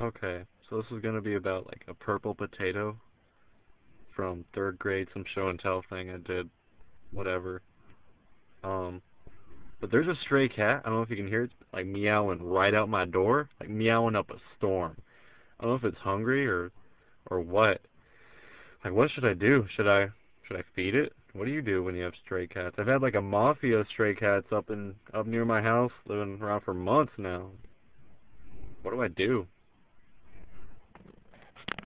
Okay, so this is gonna be about like a purple potato from third grade, some show and tell thing I did, whatever. Um, but there's a stray cat. I don't know if you can hear it, like meowing right out my door, like meowing up a storm. I don't know if it's hungry or what. Like, what should I do? Should I feed it? What do you do when you have stray cats? I've had like a mafia of stray cats up near my house, living around for months now. What do I do?